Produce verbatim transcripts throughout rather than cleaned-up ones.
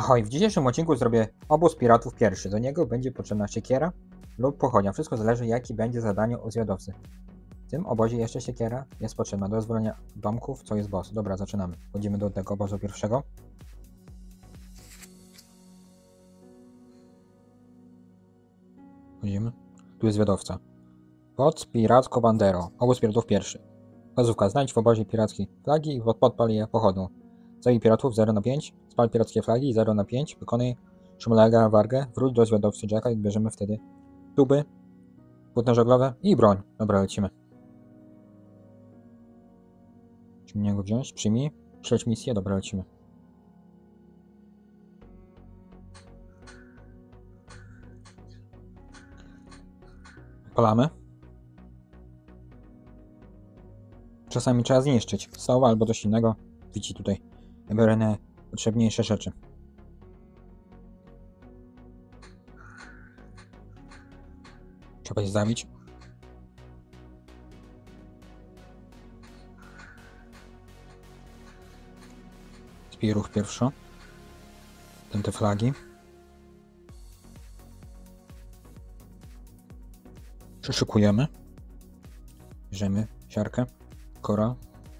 Oj, w dzisiejszym odcinku zrobię obóz piratów pierwszy. Do niego będzie potrzebna siekiera lub pochodnia. Wszystko zależy, jaki będzie zadanie od zwiadowcy. W tym obozie jeszcze siekiera jest potrzebna do rozwalenia domków, co jest boss. Dobra, zaczynamy. Wchodzimy do tego obozu pierwszego. Wchodzimy. Tu jest zwiadowca. Pod piracką banderą. Obóz piratów pierwszy. Wskazówka. Znajdź w obozie pirackie flagi i podpal je pochodną. Zabij piratów zero na pięć. Spal pirackie flagi zero na pięć. Wykonaj szumlega wargę. Wróć do zwiadowcy Jacka i bierzemy wtedy tuby, płótno żaglowe i broń. Dobra, lecimy. Musimy niego wziąć. Przyjmij. Śledź misję. Dobra, lecimy. Palamy. Czasami trzeba zniszczyć stoła albo coś innego. Widzicie tutaj. Biorę najpotrzebniejsze rzeczy. Trzeba je zabić. Zbij ruch pierwszy. Ten te flagi. Przeszukujemy. Bierzemy siarkę, koral.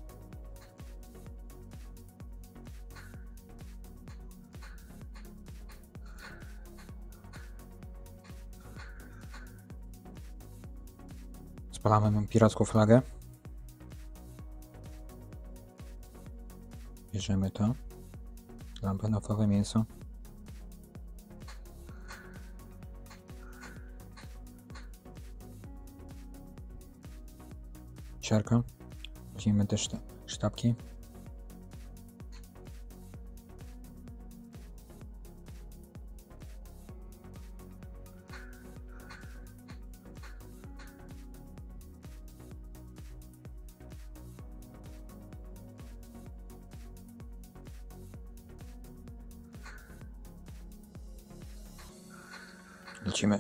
Spalamy piracką flagę. Bierzemy to. Lampę naftowe, mięso. Siarka. Weźmiemy też te sztabki. Lecimy.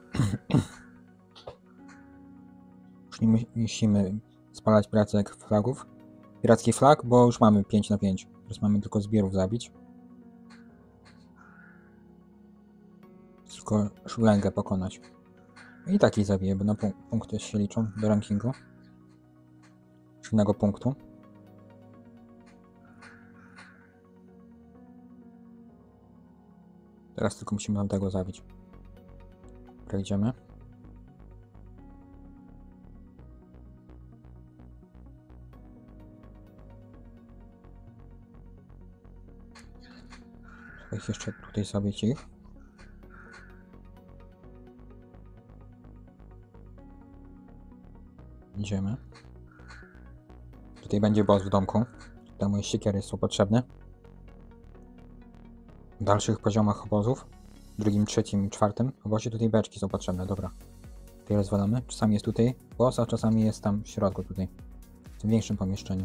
Już nie musimy spalać piracek flagów. Piracki flag, bo już mamy pięć na pięć. Teraz mamy tylko zbierów zabić. Tylko szulęgę pokonać. I taki zabiję, bo na punk punkty się liczą do rankingu. Innego punktu. Teraz tylko musimy tam tego zabić. Przejdziemy. Trzeba ich jeszcze tutaj zabić ich. Idziemy. Tutaj będzie boss w domku. Te moje siekiery są potrzebne. W dalszych poziomach obozów, w drugim, trzecim, czwartym obozie tutaj beczki są potrzebne. Dobra. Tutaj rozwalamy. Czasami jest tutaj boss, a czasami jest tam w środku tutaj. W tym większym pomieszczeniu.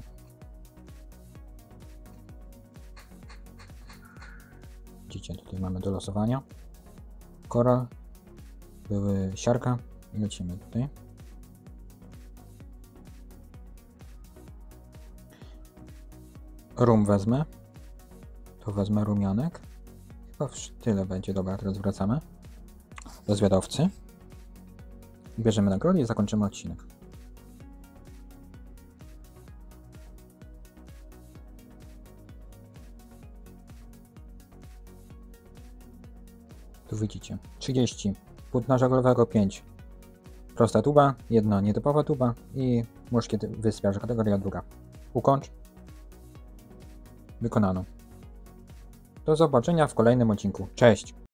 Widzicie, tutaj mamy do losowania. Koral. Były siarka. I lecimy tutaj. Rum wezmę. To wezmę rumianek. Chyba tyle będzie. Dobra, teraz wracamy do zwiadowcy. Bierzemy nagrodę i zakończymy odcinek. Tu widzicie. trzydzieści. Płótna żaglowego pięć. Prosta tuba. Jedna nietypowa tuba. I muszkiet wyspiarz. Kategoria druga. Ukończ. Wykonano. Do zobaczenia w kolejnym odcinku. Cześć!